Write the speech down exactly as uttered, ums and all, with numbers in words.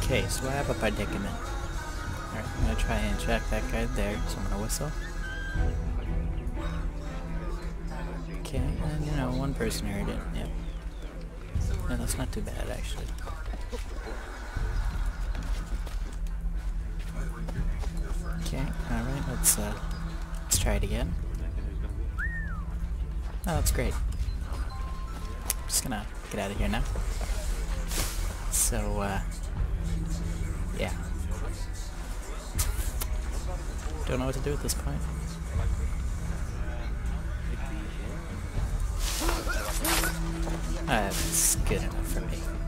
Okay, so I have a predicament. Alright, I'm gonna try and track that guy there, so I'm gonna whistle. Okay, and you know, one person heard it, yep. No, that's not too bad, actually. Okay, alright, let's, uh, let's try it again. Oh, that's great. I'm just gonna get out of here now. So, uh, yeah. Don't know what to do at this point. Uh, that's good enough for me.